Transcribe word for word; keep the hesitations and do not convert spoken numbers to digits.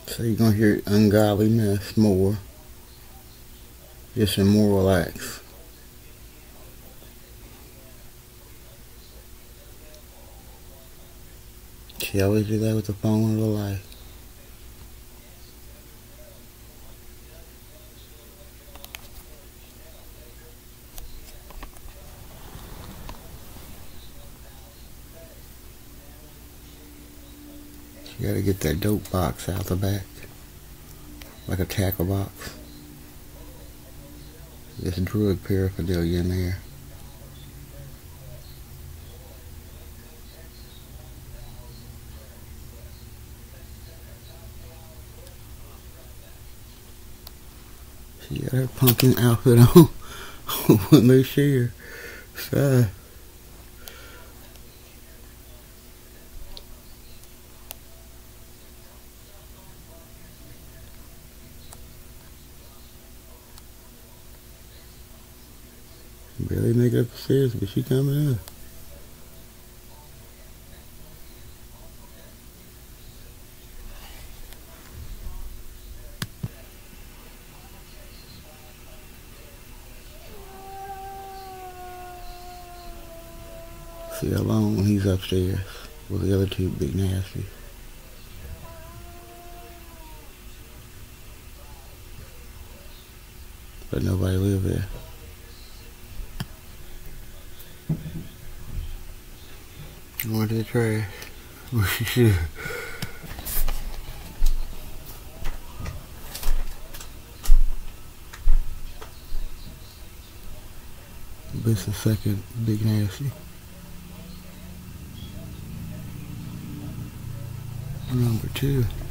So you're gonna hear ungodliness more. Just immoral acts. She always do that with the phone of the life. You gotta get that dope box out the back. Like a tackle box. There's drug paraphernalia in there. She got her pumpkin outfit on when they share. So, barely make it up the stairs, but she coming up. See how long he's upstairs with the other two big nasties. But nobody live there. I went to the trash. Well, she should. This is the second big nasty. Number two.